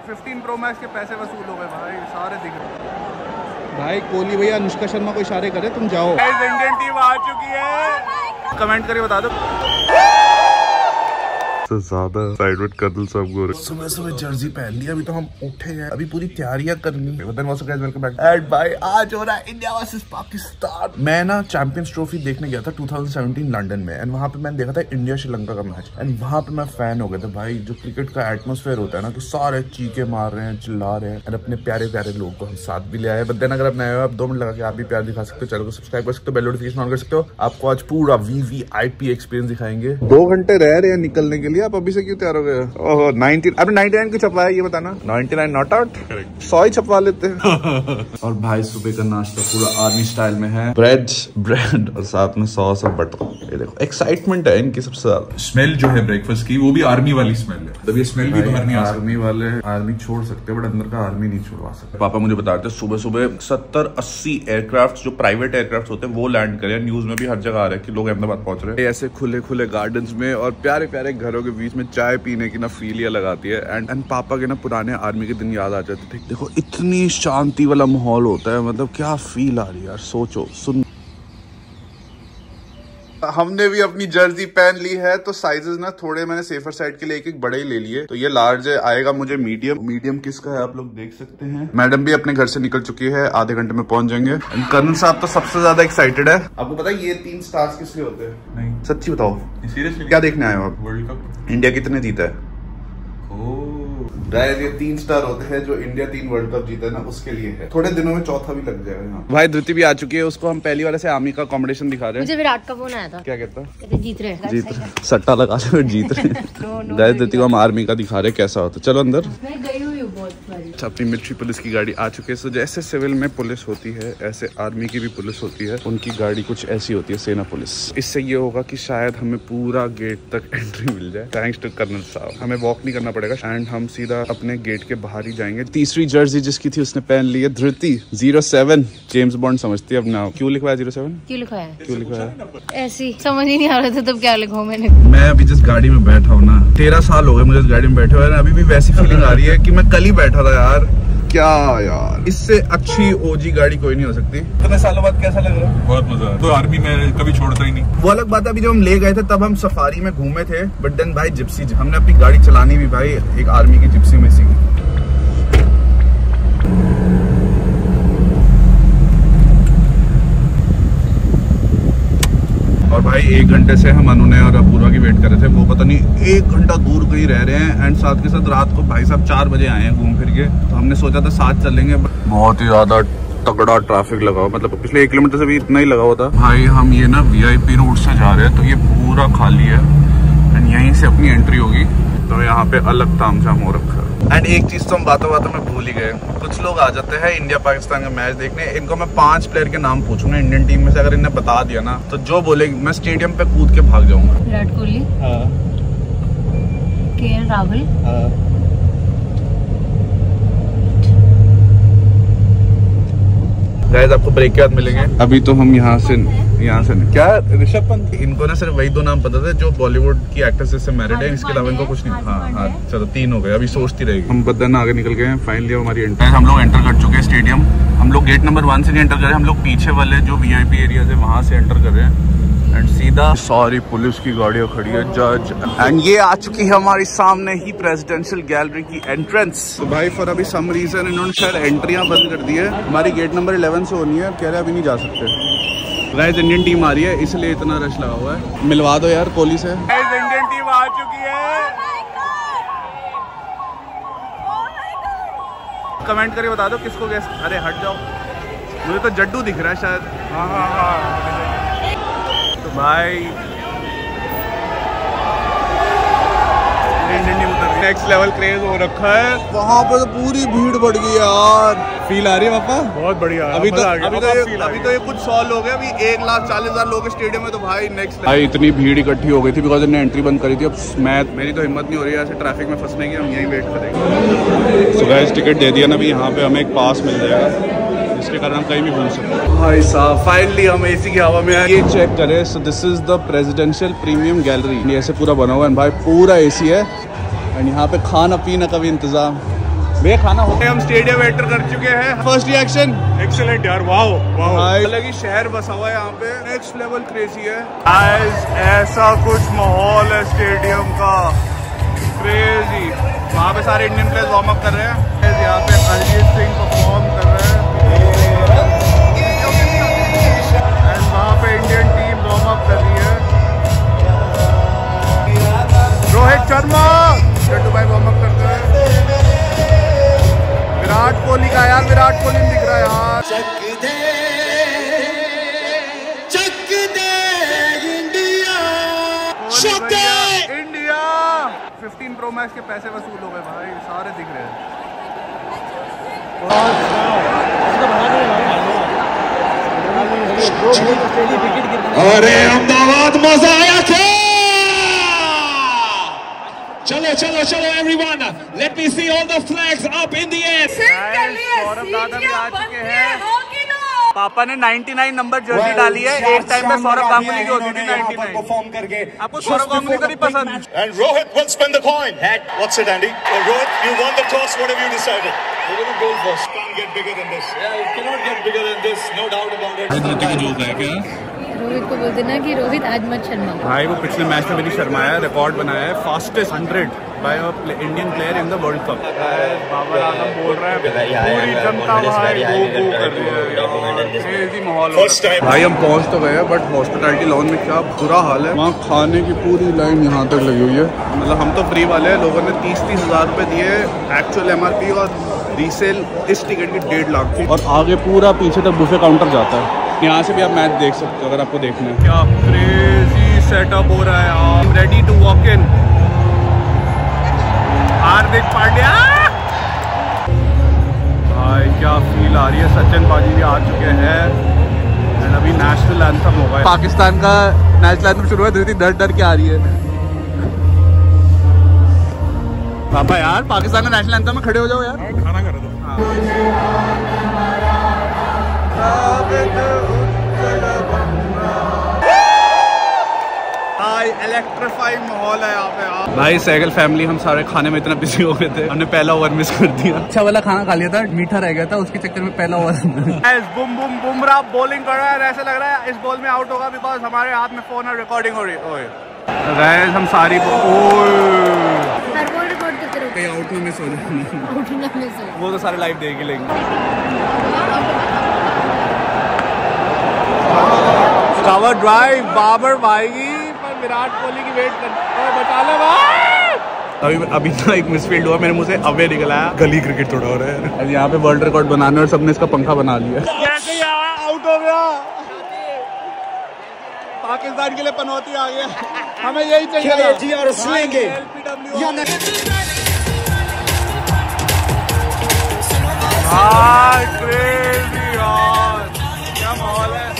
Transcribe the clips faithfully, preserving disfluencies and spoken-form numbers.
Fifteen pro max के पैसे वसूल हो गए भाई, सारे दिख रहे भाई। कोहली भैया अनुष्का शर्मा को इशारे करे तुम जाओ। इंडियन टीम आ चुकी है, कमेंट करके बता दो। ज्यादा साइडवेट कर्नल साहब गोरे सुबह सुबह जर्सी पहन ली, अभी तो हम उठे हैं, अभी पूरी तैयारियां करनी है। वेलकम बैक एड भाई, आज हो रहा है इंडिया वर्सेस पाकिस्तान। मैं ना चैंपियंस ट्रॉफी देखने गया था टू थाउजेंड सेवेंटीन लंदन में, एंड वहां पे मैंने देखा था इंडिया श्रीलंका का मैच, एंड वहां पे मैं फैन हो गया था भाई। जो क्रिकेट का एटमोस्फेयर होता है ना, तो सारे चीखे मार रहे हैं, चिल्ला रहे हैं, और अपने प्यारे प्यारे लोग को हम साथ भी ले आए। बट देन अगर आप नए हो, आप दो मिनट लगा के आप भी प्यार दिखा सकते हो, चैनल को सब्सक्राइब कर सकते हो, बेल नोटिफिकेशन ऑन कर सकते हो। आपको आज पूरा वीवीआईपी एक्सपीरियंस दिखाएंगे। दो घंटे रह रहे हैं निकलने के लिए, आप अभी से क्यों तैयार हो गए? ओहो नाइनटीन, अभी नाइनटी नाइन क्यों छपवाया ये बताना? नाइनटी नाइन नॉट आउट, सौ ही छपवा लेते हैं। और भाई सुबह का नाश्ता पूरा आर्मी स्टाइल में है, ब्रेड ब्रेड और साथ में सॉस और बटर। ये देखो एक्साइटमेंट है इनकी सबसे ज्यादा। स्मेल जो है ब्रेकफास्ट की, वो भी आर्मी वाली स्मेल है, तब ये स्मेल भी बाहर नहीं आ सकती। आर्मी वाले आर्मी छोड़ सकते हैं, बट अंदर का आर्मी नहीं छोड़वा सकते। पापा मुझे बता रहे थे सुबह सुबह सत्तर अस्सी एयरक्राफ्ट जो प्राइवेट एयरक्राफ्ट होते हैं वो लैंड करे। न्यूज में भी हर जगह आ रहा है कि लोग अहमदाबाद पहुंच रहे हैं। ऐसे खुले खुले गार्डन्स में और प्यारे प्यारे घरों के बीच में चाय पीने की ना फील लगाती है। एंड एंड पापा के ना पुराने आर्मी के दिन याद आ जाते थे। देखो इतनी शांति वाला माहौल होता है, मतलब क्या फील आ रही है यार, सोचो सुन। हमने भी अपनी जर्सी पहन ली है, तो साइजेस ना थोड़े मैंने सेफर साइड के लिए एक एक बड़े ही ले लिए। तो ये लार्ज आएगा मुझे, मीडियम मीडियम किसका है आप लोग देख सकते हैं। मैडम भी अपने घर से निकल चुकी है, आधे घंटे में पहुंच जाएंगे। कर्नल साहब तो सबसे ज्यादा एक्साइटेड है। आपको पता है ये तीन स्टार्स किस लिए होते हैं? नहीं सच्ची बताओ, सीरियसली क्या देखने आए हो आप? वर्ल्ड कप इंडिया कितने जीता है? ये तीन स्टार होते हैं जो इंडिया तीन वर्ल्ड कप जीता है ना, उसके लिए है। थोड़े दिनों में चौथा भी लग जाएगा यहाँ। भाई धृति भी आ चुकी है, उसको हम पहली वाले से आर्मी का कॉम्पिटिशन दिखा रहे हैं। मुझे विराट का फोन आया था, क्या कहता? कहते जीत रहे जीत रहे सट्टा लगा रहे जीत रहे। गाइस धृति को हम आर्मी का दिखा रहे कैसा होता। चलो अंदर। मैं गई हुई हूँ बहुत बारी। अपनी मिलिट्री पुलिस की गाड़ी आ चुकी है। सो जैसे सिविल में पुलिस होती है, ऐसे आर्मी की भी पुलिस होती है। उनकी गाड़ी कुछ ऐसी होती है, सेना पुलिस। इससे ये होगा कि शायद हमें पूरा गेट तक एंट्री मिल जाए, थैंक्स टू कर्नल साहब। हमें वॉक नहीं करना पड़ेगा एंड हम सीधा अपने गेट के बाहर ही जाएंगे। तीसरी जर्सी जिसकी थी उसने पहन ली है, Dhriti zero seven. James Bond समझती है अपना। क्यों लिखवाया जीरो सेवन? क्यों लिखवाया? क्यों लिखवाया? ऐसी समझ ही नहीं आ रहा था तब क्या लिखूं मैंने। मैं अभी जिस गाड़ी में बैठा हूँ ना, तेरह साल हो गए मुझे इस गाड़ी में बैठे हुए, अभी भी वैसी फीलिंग आ रही है कि मैं कल ही बैठा था यार। क्या यार, इससे अच्छी ओजी गाड़ी कोई नहीं हो सकती। इतने सालों बाद कैसा लग रहा है? बहुत मजा है। तो आर्मी में कभी छोड़ता ही नहीं। वो अलग बात है, अभी जब हम ले गए थे तब हम सफारी में घूमे थे, बट देन भाई जिप्सी, हमने अपनी गाड़ी चलानी भी भाई एक आर्मी की जिप्सी में सीखी। और भाई एक घंटे से हम अनुने और अपूर्वा की वेट कर रहे थे। वो पता नहीं एक घंटा दूर कहीं रह रहे हैं, एंड साथ के साथ रात को भाई साहब चार बजे आए हैं घूम फिर के। तो हमने सोचा था साथ चलेंगे। बहुत ही ज्यादा तगड़ा ट्रैफिक लगा हुआ, मतलब पिछले एक किलोमीटर से भी इतना ही लगा हुआ था। भाई हम ये ना वीआईपी रोड से जा रहे हैं, तो ये पूरा खाली है एंड यहीं से अपनी एंट्री होगी। तो यहाँ पे अलग तामझाम हो रखा है। एंड एक चीज तो हम बातों बातों में भूल ही गए, कुछ लोग आ जाते हैं इंडिया पाकिस्तान का मैच देखने। इनको मैं पांच प्लेयर के नाम पूछूंगा इंडियन टीम में से, अगर इन्हें बता दिया ना तो जो बोलेगी मैं स्टेडियम पे कूद के भाग जाऊंगा। विराट कोहली, हाँ। के एल राहुल, हाँ। गाइस आपको ब्रेक के बाद मिलेंगे। अभी तो हम यहाँ से यहाँ से क्या ऋषभ पंत, इनको ना सिर्फ वही दो नाम पता थे जो बॉलीवुड की एक्ट्रेसेस से मैरिड है, इसके अलावा इनको कुछ नहीं। हाँ हाँ चलो तीन हो गए, अभी सोचती रहेगी। हम बदन आगे निकल गए हैं, फाइनली हमारी एंट्री। हम लोग एंटर कर चुके हैं स्टेडियम। हम लोग गेट नंबर वन से नहीं एंटर कर रहे हैं, हम लोग पीछे वाले जो वीआईपी एरिया है वहां से एंटर कर रहे हैं। एंड सीधा सारी पुलिस की गाड़ियां खड़ी है, जज। एंड ये आ चुकी है हमारी सामने ही प्रेसिडेंशियल गैलरी की एंट्रेंस। तो भाई फॉर अभी सम रीजन इन्होंने शायद एंट्रियां बंद कर दी है। हमारी गेट नंबर इलेवन से होनी है, कह रहे अभी नहीं जा सकते। गाइस इंडियन टीम आ रही है इसलिए इतना रश लगा हुआ है। मिलवा दो यार कोहली से। गाइस इंडियन टीम आ चुकी है। कमेंट करके बता दो किसको गैस। अरे हट जाओ, मुझे तो जड्डू दिख रहा है शायद। हाँ हाँ हाँ तो भाई इंडियन टीम उतर गई। नेक्स्ट लेवल क्रेज हो रखा है वहाँ पर, तो पूरी भीड़ बढ़ गई यार। फील आ रही है पापा? बहुत बढ़िया। अभी तो अभी तो ये अभी तो ये कुछ सौ लोग हैं, अभी एक लाख चालीस हजार लोग स्टेडियम में। तो भाई नेक्स्ट भाई इतनी भीड़ इकट्ठी हो गई थी बिकॉज इन्होंने एंट्री बंद करी थी। अब मैं मेरी तो हिम्मत नहीं हो रही है ऐसे ट्रैफिक में फंसने की, हम यहीं वेट करेंगे। सो गाइस टिकट दे दिया ना, अभी यहाँ पे हमें एक पास मिल जाएगा जिसके कारण हम कहीं भी घूम सकते हैं। भाई साहब फाइनली हम एसी की हवा में आए। ये चेक करें, so this is the presidential premium gallery. ऐसे पूरा बना हुआ है भाई, पूरा एसी है एंड यहाँ पे खाना पीना का भी इंतजाम भैया खाना हो हम स्टेडियम एंटर कर चुके हैं। फर्स्ट रिएक्शन एक्सीलेंट यार, वाओ वाओ। अलग ही शहर बसा हुआ है यहाँ पे, नेक्स्ट लेवल क्रेजी है। आज ऐसा कुछ माहौल है स्टेडियम का, क्रेजी। वहाँ पे सारे इंडियन प्लेयर्स वार्म अप कर रहे हैं, यहाँ पे अरिजीत सिंह परफॉर्म कर रहे हैं, एंड वहाँ पे इंडियन टीम वार्म अप कर रही है। रोहित शर्मा जड्डू भाई वार्म अप करते हैं। विराट कोहली का यार, विराट कोहली दिख रहा है यार। चक दे चक दे इंडिया, चक दे इंडिया। फिफ्टीन प्रो मैक्स के पैसे वसूल हो गए भाई, सारे दिख रहे हैं। अरे अहमदाबाद मजा आया क्या? चलो चलो चलो everyone, let me see all the flags up in the air. Saurabh दादा भी आ चुके हैं। पापा ने निन्यानवे नंबर जर्सी डाली है। एक टाइम पे सौरभ गांगुली की होती थी निन्यानवे। परफॉर्म करके आपको सौरभ गांगुली का नहीं पसंद? And Rohit will spin the coin. Head. What's it, Andy? Oh, Rohit, you won the toss. What have you decided? We're going to go first. Can't get bigger than this. Yeah, it cannot get bigger than this. No doubt about it. Rohit को बोल देना कि रोहित आज मत शर्मा। भाई वो पिछले match में भी नहीं शर्माया, रिकॉर्ड बनाया है, fastest hundred by a Indian player in the world cup. Babar Azam बोल रहा है, पूरी जनता भाई गो गो कर रही है, क्रेजी माहौल है। भाई हम पहुंच तो गए हैं, बट हॉस्पिटैलिटी लॉन में क्या बुरा हाल है। वहाँ खाने की पूरी लाइन यहाँ तक लगी हुई है। मतलब हम तो फ्री वाले हैं, लोगों ने तीस तीस हजार रुपये दिए एक्चुअल एम आर पी, और रीसेल इस टिकट की डेढ़ लाख थी। और आगे पूरा पीछे तक बुफे काउंटर जाता है। यहाँ से भी आप मैच देख सकते हो अगर आपको देखना है। क्या क्रेजी सेटअप हो रहा है। आप ready to walk in. Hardik Pandya भाई, क्या फील आ रही है। सचिन बाजी भी आ चुके हैं, एंड अभी नेशनल एंथम होगा। पाकिस्तान का नेशनल एंथम शुरू है, धीरे डर डर के आ रही है। पापा यार, पाकिस्तान का नेशनल एंथम में खड़े हो जाओ यार। खाना कर दो। इलेक्ट्रीफाइंग माहौल है यहाँ पे। भाई सैगल फैमिली हम सारे खाने में इतना बिजी हो गए थे, हमने पहला ओवर मिस कर दिया। अच्छा वाला खाना खा लिया था, मीठा रह गया था, उसके चक्कर में पहला ओवर। बुम बुम बुमराह बॉलिंग कर रहा है, ऐसा लग रहा है इस बॉल में आउट होगा, बिकॉज हमारे हाथ में फोन और रिकॉर्डिंग हो रही है। हम सारी कहीं आउट में मिस हो जाए, वो तो सारे लाइव देख ही लेंगे। कवर ड्राइव बाबर भाई, पर विराट कोहली की वेट कर, बचा ले भाई। अभी अभी ना एक मिसफील्ड हुआ, मेरे मुंह से अवे निकला है। गली क्रिकेट थोड़ा हो रहा है यहाँ पे, वर्ल्ड रिकॉर्ड बनाने और सबने इसका पंखा बना लिया। कैसे आउट हो गया, पाकिस्तान के लिए पनौती आ गया। हमें यही चाहिए जी, और स्लेंगे क्या माहौल है।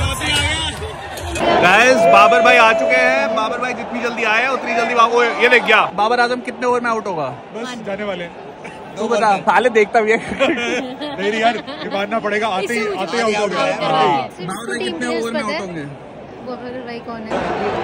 गाइस बाबर भाई आ चुके हैं। बाबर भाई जितनी जल्दी आए उतनी जल्दी वो ये देख गया। बाबर आजम कितने ओवर में आउट होगा? बस जाने वाले। तू बता, साले देखता भी है। नहीं यार, ये मानना पड़ेगा, आते ही आते ही आउट हो गया। बाबर भाई कितने ओवर में आउट होंगे? बाबर भाई कौन है?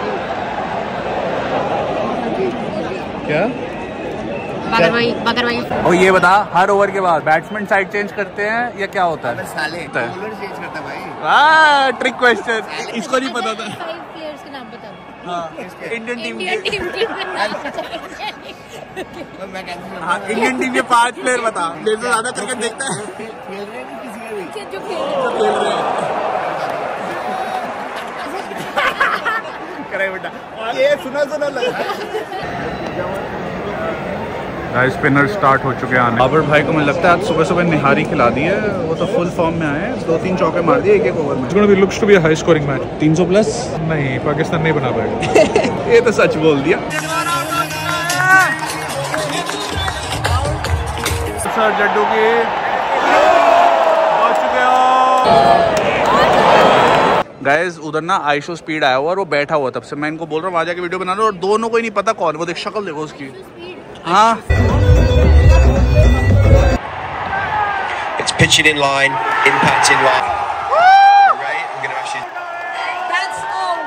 क्या बाबर भाई, बाबर भाई। और ये बता, हर ओवर के बाद बैट्समैन साइड चेंज करते हैं या क्या होता है? साले बॉलर चेंज करता है भाई। हाँ, ट्रिक क्वेश्चन, इसको नहीं पता था। फाइव प्लेयर्स के नाम बता दो। हाँ, इंडियन टीम इंडियन के। टीम के हाँ, इंडियन टीम के पांच प्लेयर बता। मेरे से ज्यादा क्रिकेट देखता है। खेल रहे हैं किसी का भी जो खेल रहे हैं। करे बेटा, ये सुना सुना लगा। स्पिनर स्टार्ट हो चुके हैं। बाबर भाई को मुझे लगता है आज सुबह सुबह निहारी खिला दी है, वो तो फुल फॉर्म में आए हैं। दो तीन चौके मार दिए एक एक ओवर में। It's going to be looks to be a high scoring match. तीन सौ प्लस नहीं, पाकिस्तान नहीं बना पाएगा। ये तो सच बोल दिया। सर जड्डू की पहुंच चुके हो। गाइस उधर ना आइशो स्पीड आया हुआ और वो बैठा हुआ, तब से मैं इनको बोल रहा हूँ वहाँ जाके वीडियो बना लो, और दोनों को ही नहीं पता कौन। वो देख शक्ल देखो उसकी। हाँ, It's pitching in line, impact in line. Right, I'm gonna actually. That's all.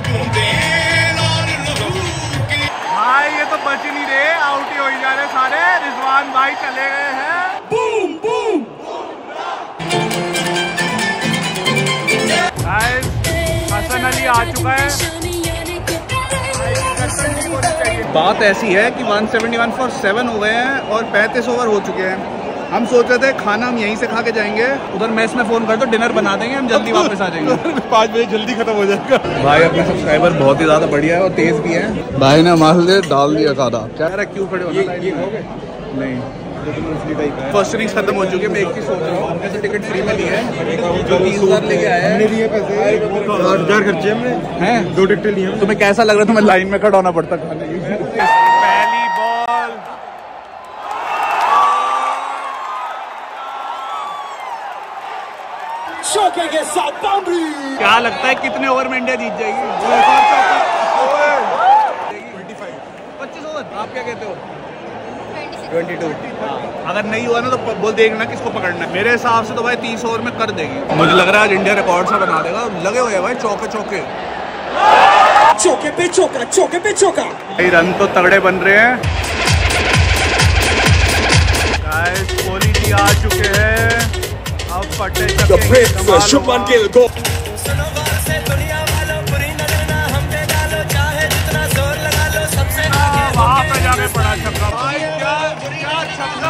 भाई ये तो बच ही नहीं रहे, आउट ही हो ही जा रहे सारे। कप्तान भाई चले गए हैं। Boom boom. हसन अली आ चुका है। बात ऐसी है कि एक सौ इकहत्तर फॉर सेवन हो गए हैं और पैंतीस ओवर हो चुके हैं। हम सोच रहे थे खाना हम यहीं से खा के जाएंगे, उधर मैच में फोन कर दो डिनर बना देंगे, हम जल्दी वापस आ जाएंगे। पाँच बजे जल्दी खत्म हो जाएगा। भाई अपने सब्सक्राइबर बहुत ही ज्यादा बढ़िया है और तेज भी है। भाई ने माल डाल दिया खाना। क्या रहा क्यों खड़े हो? नहीं फर्स्ट इनिंग्स खत्म हो चुकी है। मैं एक चीज सोच रहा हूँ, हमने से टिकट फ्री में ली है, जो तीस हजार लेके आया है, आठ हजार खर्चे हमने हैं, दो टिकटें ली हैं। तुम्हें कैसा लग रहा है? तुम्हें लाइन में खड़ा होना पड़ता खाने की। पहली बॉल चौके के साथ बाउंड्री। क्या लगता है कितने ओवर में इंडिया जीत जाएगी? पच्चीस ओवर। आप क्या कहते हो? बाईस। अगर नहीं हुआ ना तो बोल देखना किसको पकड़ना है। मेरे हिसाब से तो भाई तीस ओवर में कर देगी। मुझे लग रहा है आज इंडिया रिकॉर्ड सा बना देगा। लगे हुए हैं भाई चौके चौके चौके पे चौका, चौके पे चौका। भाई रन तो तगड़े बन रहे हैं। गाइस कोहली जी आ चुके हैं। अब फटे शुभमन गिल गो। वहाँ पे जाके पड़ा छक्का। भाई क्या क्या छक्का।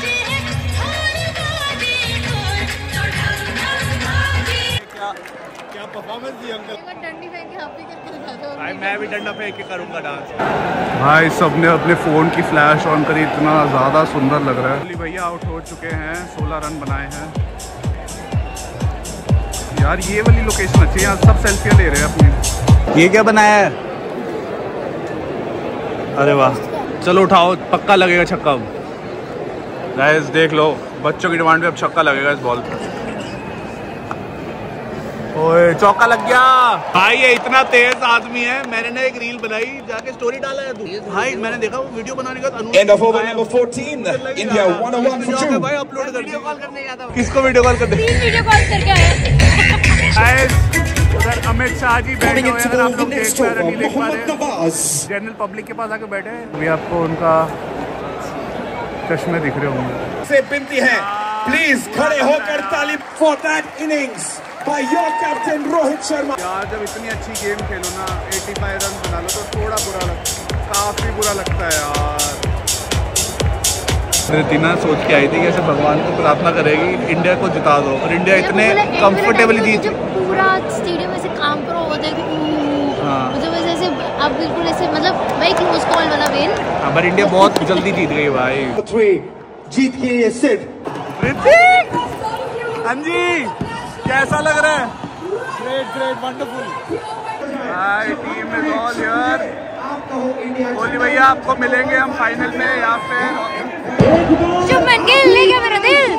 क्या परफॉर्मेंस दी अंकल। डंडी फेंक के आप भी करके दिखा दो। भाई मैं भी डंडा फेंक के करूंगा डांस। भाई सबने अपने फोन की फ्लैश ऑन करी, इतना ज्यादा सुंदर लग रहा है। कोहली भैया आउट हो चुके हैं, सोलह रन बनाए हैं। यार ये वाली लोकेशन अच्छी है, यहाँ सब सेल्फियाँ ले रहे हैं अपनी। ये क्या बनाया है? अरे वाह, चलो उठाओ, पक्का लगेगा छक्का। गाइस देख लो, बच्चों की डिमांड पे अब छक्का लगेगा इस बॉल पर। ओए चौका लग गया। भाई ये इतना तेज आदमी है, मैंने ना एक रील बनाई, जाके स्टोरी डाला है तू। भाई मैंने देखा वो वीडियो बनाने का बाद एंड ऑफ ओवर नंबर चौदह, India one on one for two. भाई अपलोड कर वीडियो कॉल करने गया था। किसको वीडियो कॉल कर दे? तीन वीडियो कॉल करके आए। उधर अमित शाह जी बैठे हुए हैं, आप लोग देख पा रहे नहीं देख पा रहे, जनरल पब्लिक के पास आके बैठे हैं। अभी आपको उनका चश्मे दिख रहे होंगे। से विनती है प्लीज खड़े होकर ताली for that innings by your captain Rohit Sharma. यार जब इतनी अच्छी गेम खेलो ना, पचासी रन बना लो तो थोड़ा बुरा लगता, काफी बुरा लगता है यार। रीना सोच के आई थी कि ऐसे भगवान को प्रार्थना करेगी इंडिया को जिता दो, और इंडिया इतने कंफर्टेबली जीत। पूरा स्टेडियम ऐसे काम पर होता है कि हाँ, मतलब ऐसे अब बिल्कुल ऐसे मतलब भाई क्लोज कॉल वाला वेन। हाँ पर इंडिया बहुत जल्दी जीत गई भाई। थ्री जीत के ये सेट। ऋतिक हाँ जी कैसा लग रहा है? Great great wonderful. भाई team is all here. Kohli भैया आपको मिलेंगे हम फाइनल में या फिर शुभमन गिल ले गया मेरा दिल।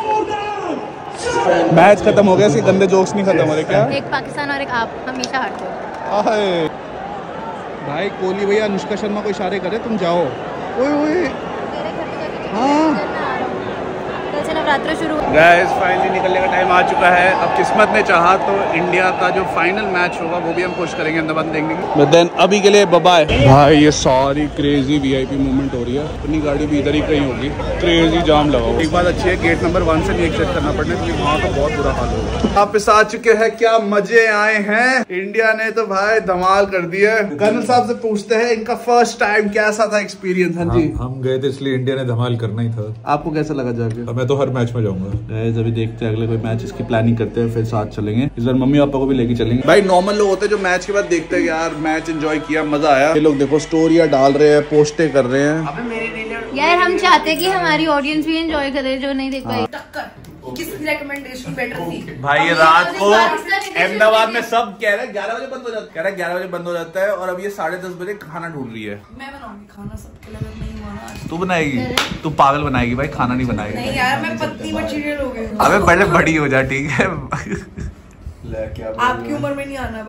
मैच खत्म हो गया, इसके गंदे जोक्स नहीं खत्म हो रहे क्या? एक पाकिस्तान और एक आप हमेशा हारते हो। भाई कोहली भैया अनुष्का शर्मा को इशारे करे तुम जाओ। ओए ओए हाँ नवरात्र शुरू। गाइस फाइनली निकलने का टाइम आ चुका है। अब किस्मत ने चाहा तो इंडिया का जो फाइनल मैच होगा वो भी हम कोशिश करेंगे अंदर देखने की। बट देन अभी के लिए बाय बाय। भाई ये सारी क्रेजी वीआईपी मूवमेंट हो रही है, अपनी गाड़ी भी इधर ही कहीं होगी, क्रेजी जाम लगा हुआ। एक बात अच्छी है गेट नंबर वन से नहीं एक्सेप्ट करना पड़ना, क्योंकि वहाँ का बहुत बुरा हाल होगा। वापस आ चुके हैं, क्या मजे आए हैं। इंडिया ने तो भाई धमाल कर दिया। कर्नल साहब से पूछते हैं इनका फर्स्ट टाइम कैसा था एक्सपीरियंस? हाँ जी हम गए थे इसलिए इंडिया ने धमाल करना ही था। आपको कैसा लगा जाके? मैं तो हर मैच में जाऊंगा। अभी देखते हैं अगले कोई मैच इसकी प्लानिंग करते हैं, फिर साथ चलेंगे। इस बार मम्मी पापा को भी लेके चलेंगे। भाई नॉर्मल लोग होते हैं जो मैच के बाद देखते हैं यार मैच एंजॉय किया, मजा आया। ये लोग देखो स्टोरियां डाल रहे हैं, पोस्टें कर रहे हैं। यार हम चाहते हैं कि हमारी ऑडियंस भी एंजॉय करे जो नहीं देख पाई। किसकी रिकमेंडेशन बेटर थी? भाई ये रात को अहमदाबाद में सब कह रहे हैं ग्यारह बजे बंद हो जाता है, कह रहे हैं ग्यारह बजे बंद हो जाता है, और अब ये साढ़े दस बजे खाना ढूंढ रही है। मैं बनाऊंगी खाना सबके लिए, नहीं हुआ। तू बनाएगी? तू पागल बनाएगी भाई, खाना नहीं बनाएगी। नहीं यार मैं पत्नी मटेरियल हो गई। अबे बड़े बड़ी हो जा, ठीक है। आपकी उम्र में नहीं आना।